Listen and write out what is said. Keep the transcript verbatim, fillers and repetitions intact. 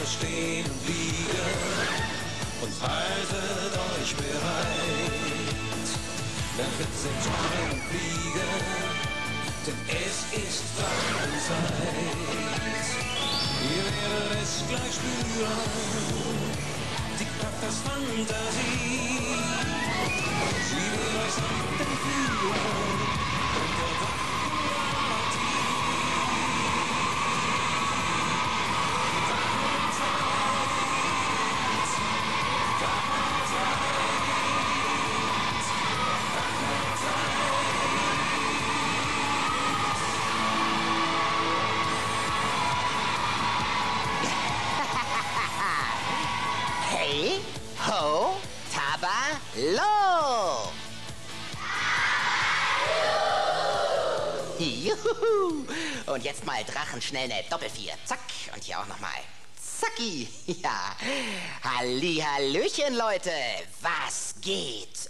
stehen und liegen und haltet euch bereit. Denn wir sind Träumen und Fliegen, denn es ist Drachenzeit. Ihr werdet es gleich spüren, die Kraft der Fantasie. Sie wird euch sanft entführen und der Drachenpartie. Hey, ho, taba, lo! Juhu! Und jetzt mal Drachenschnell eine Doppelvier. Zack. Und hier auch nochmal. Zacki. Ja. Hallihallöchen, Leute. Was geht?